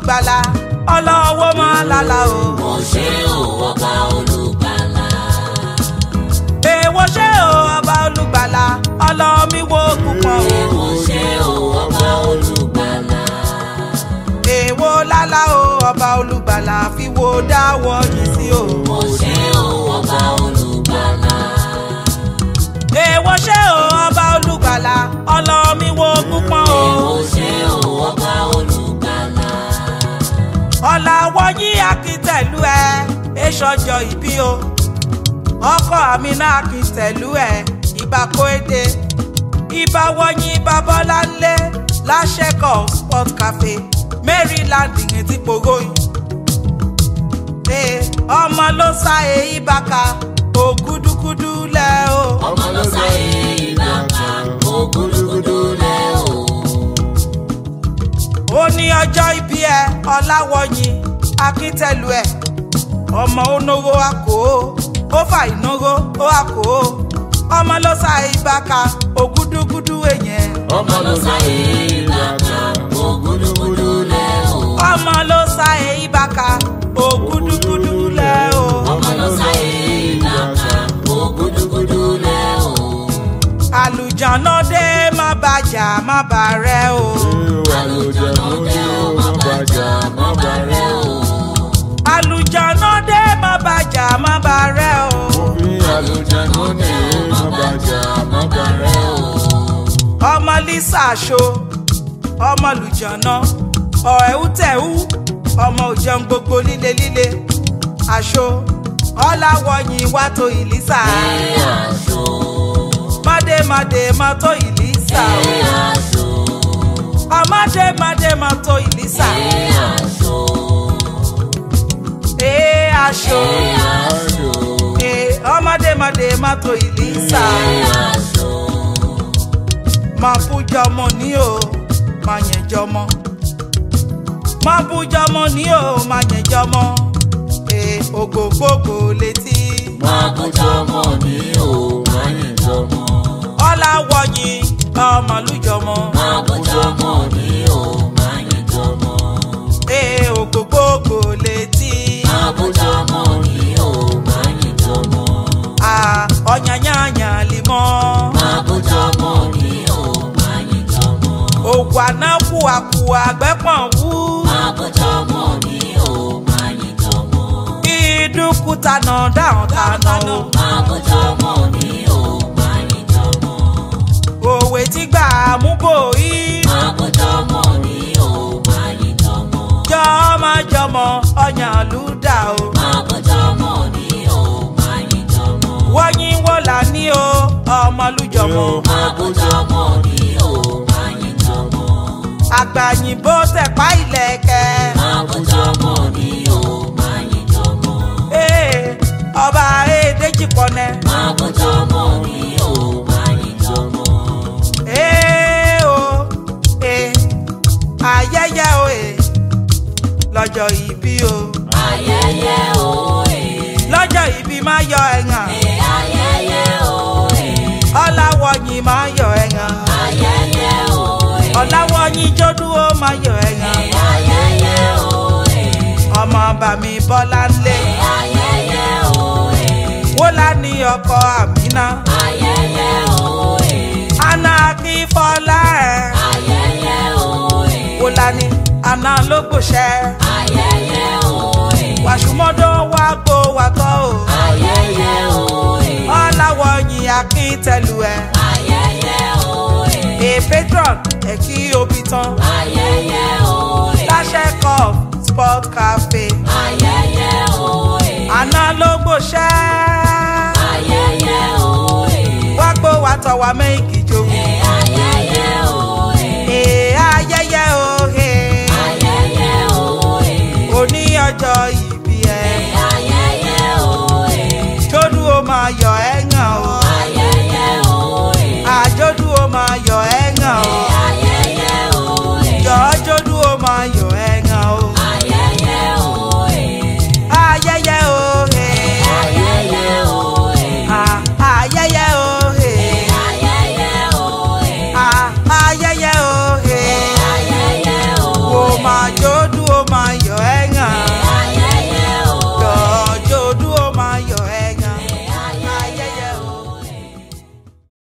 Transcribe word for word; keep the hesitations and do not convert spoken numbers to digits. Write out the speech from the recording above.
olùgbàlà ọlọ́wọ́ máa lálá o. Mo ṣe o ọba olùgbàlà. Èwo ṣe o ọba olùgbàlà ọlọ́mi wo púpọ̀ o. Mo ṣe o ọba olùgbàlà. Èwo lálá o ọba olùgbàlà fi wo dáwọ́ yìí sí o. Mo ṣe o ọba olùgbàlà. Èwo ṣe o ọba olùgbàlà ọlọ́mi wo púpọ̀ o. Mo ṣe o ọba olùgbàlà. Ọláwọ̀yìn Akintelure èṣọjọ ìbí o. Ọkọ Àmínà Akintelure ìbá Kóèdè ìbá Woyin ìbá Bọ́láńlé láṣẹkọ̀ sport cafe Maryland ìyẹn ti pògóyìn. Ọmọ ló sá èyí bàkà ògúdúgúdú lẹ o. Ọmọ ló sá èyí bàkà ògúdúgúdú lẹ o. Ó ní ọjọ́ ìbí ẹ Ọláwọ̀yìn Akintelure ọmọ onówó àkó ó fà ìnáwó ó àkó ọmọ ló sá ìbàkà ògúdúgúdú èyàn. Ọmọ ló sá èyí bàkà ògúdúgúdú lẹ o. Ọmọ ló sá èyí bàkà ògúdúgúdú lẹ o. Ọmọ ló sá èyí bàkà ògúdúgúdú lẹ o. Àlùjànnà dé má bàjà má bàrẹ o. Àlùjànnà dé má bàjà má bàrẹ o. Àlùjànnà dé má bàjà má bàrẹ o. Àlùjànnà dé má bàjà má bàrẹ o. Ọmọ Lisa aṣọ ọmọ Àlùjànnà ọ̀ẹ́wútẹ̀wú ọmọ òjẹun gbogbo líle líle aṣọ Ọláwọ̀yìn wá tó ìlísà. Mádé mádé má tó ìlísà. Ọmọdé mádé má tó ìlísà. Ee aṣọ ọmọdé mádé má tó ìlísà. Máa bújọ ọmọ ní o máa yẹn jọmọ. Máa bújọ ọmọ ní o máa yẹn jọmọ. Ee ògbógbògbò létí. Máa bújọ ọmọ ní o máa yẹn jọmọ. Ọláwọ̀yìn ọmọ lùjọmọ. Máa bújọ ọmọ ní o máa yẹn jọmọ. Ee ògbógbògbò létí. Máa bújọ ọmọ ní o máa yẹn jọmọ. À ọ̀nyànyànyà lìmọ́. Máa bújọ ọmọ ní o máa yẹn jọmọ. Ògùn ànákù àkù àgbẹ̀pọ̀n wú. Máa bújọ ọmọ ní o máa yẹn jọmọ. Ìdúkúta náà dáhùn tánà o. Máa bújọ ọmọ ní o máa yẹn jọmọ. Òwe tí gbà mú bò yí. Máa bújọ ọmọ ní o máa yẹn jọmọ. Jọmọ jọmọ ọyàn lúdà o. Máa bújọ ọmọ ní o máa yẹn jọmọ. Woyin wọ́lá ní o ọmọ lùjọmọ. Máa bújọ ọmọ ní o máa yẹn jọmọ. Àgbàyìnbó tẹ̀pá ìlẹ̀kẹ̀. Máa bújọ ọmọ ní o máa yẹn jọmọ. Ee ọba Èdèjì pọ̀nẹ́. Máa bújọ ọmọ ní o máa yẹn jọmọ. Ee o ee ayẹyẹ o ee lọ́jọ́ ìbí o. Ayẹyẹ o ee. Lọ́jọ́ ìbí máa yọ ẹ̀yàn. Ee ayẹyẹ o ee. Ọláwọ̀yìn máa yọ ẹ̀yàn. Ayẹyẹ o ee. Ọláwọ̀yìn jódúró máa yọ ẹ̀yàn. Ee ayẹyẹ o ee. Ọmọ bàmí Bọ́láńlé. Ee ayẹyẹ o ee. Wọ́lá ní ọkọ Àmínà. Ayẹyẹ o ee. Àná Akínfọlá ẹ̀. Ayẹyẹ o ee. Wọ́lá ní àná ló gbòṣẹ́. Ayẹyẹ o ee. Wàṣùmọ́dọ̀ wá gbó wà tọ́ o. Ayẹyẹ o ee. Ọláwọ̀yìn Akintelure. Ayẹyẹ o ee. A patron ẹ̀kí obi tán. Ayẹyẹ o ee. Láṣẹkọ̀ sport cafe. Ayẹyẹ o ee. Àná ló gbòṣẹ́. Ayẹyẹ o ee. Wá gbó wà tọ́ wa méjì jó. Ee ayẹyẹ o ee. Ee ayẹyẹ o ee. Ayẹyẹ o ee. Òní ọjọ́ ìbí ẹ. Ee ayẹyẹ o ee. Jódú ó máa yọ